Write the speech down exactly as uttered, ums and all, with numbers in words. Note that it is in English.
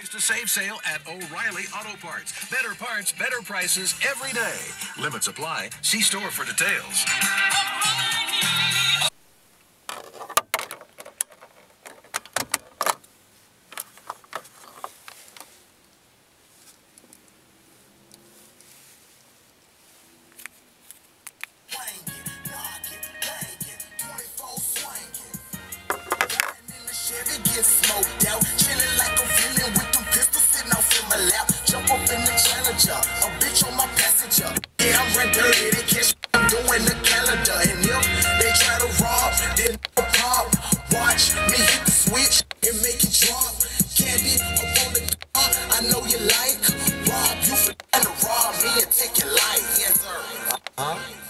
Price to save sale at O'Reilly Auto Parts. Better parts, better prices every day. Limits apply. See store for details. Get smoked out, chilling like a villain with them pistols sitting off in my lap. Jump up in the Challenger, a bitch on my passenger. Yeah, I'm red dirty, they catch me, I'm doing the calendar. And if they try to rob, then no pop. Watch me hit the switch and make it drop. Candy up on the car, I know you like. Rob you for trying to rob me and take your life, yes sir. Uh-huh.